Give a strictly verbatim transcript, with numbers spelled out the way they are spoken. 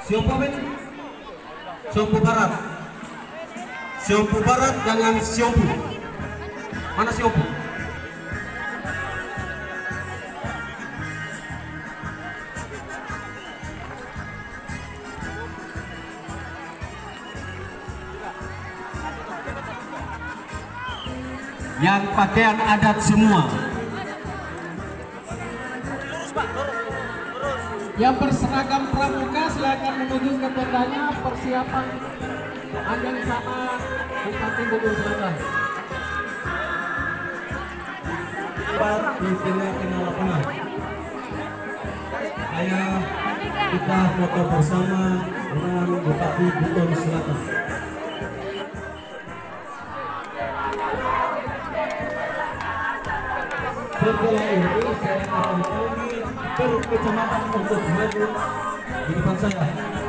Siompu apa ini? Siompu Barat. Siompu Barat dengan Siompu. Mana Siompu? Yang pakaian adat semua. Yang berseragam pramuka silakan menuju ke tendanya. Persiapan Anda sama Bupati Bogor Selatan. Di sini penalapan. Saya kita foto bersama dengan Bupati Bogor Selatan. Setelah ini saya akan panggil per kecamatan untuk maju di depan saya.